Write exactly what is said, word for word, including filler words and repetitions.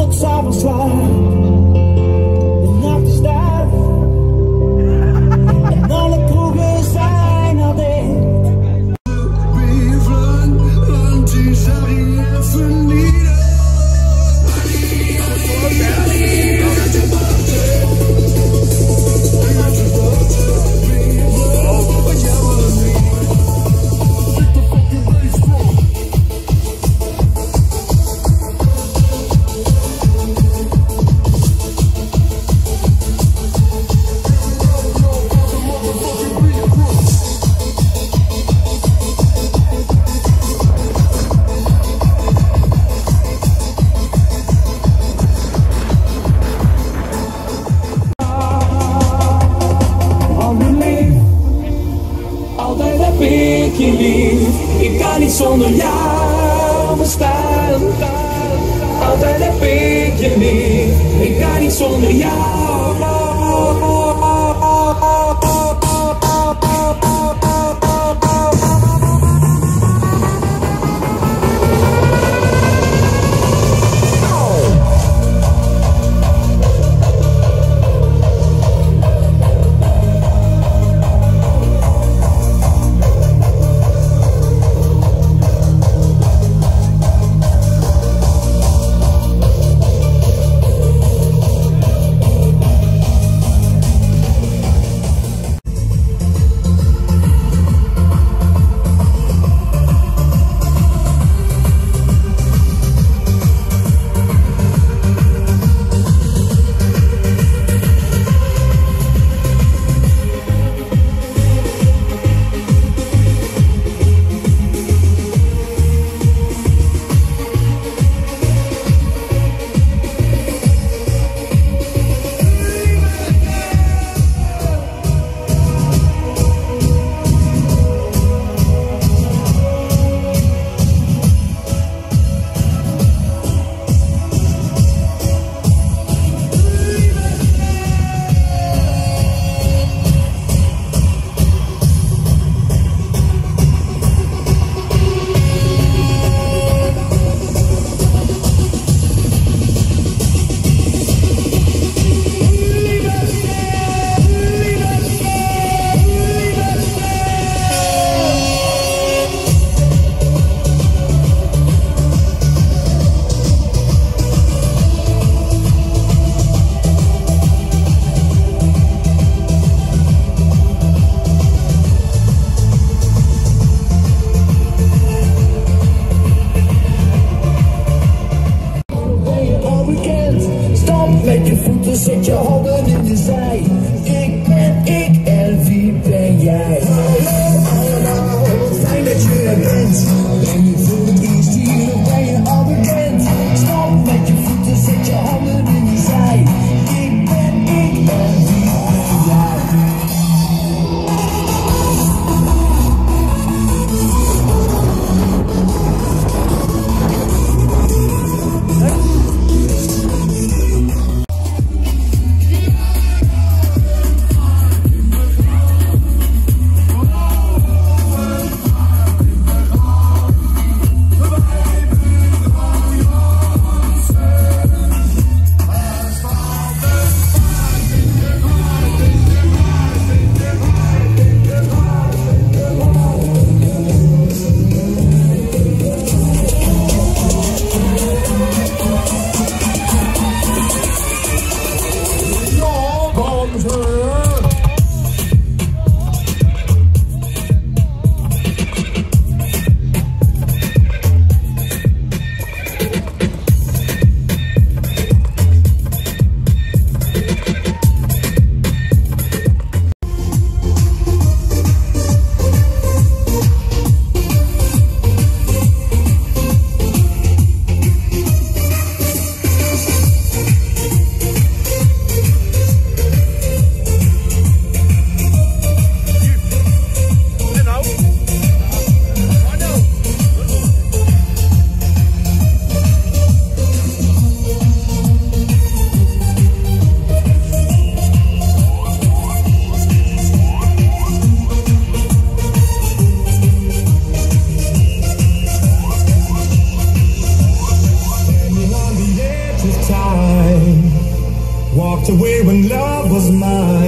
tot 's avonds laat. De nacht is daar en alle kroegen zijn al dicht. Beefland, want die zag je even niet. Ik kan niet zonder jou bestaan. Altijd heb ik je lief. Ik kan niet zonder jou. Met je voeten zet je handen in de zij. Ik ben ik en wie ben jij? Allemaal fijn dat je er bent. Ben je voor het eerst hier of ben je al bekend? Stop met je voeten, zet je handen in de zij. Ik ben ik en wie ben jij? walked away when love was mine.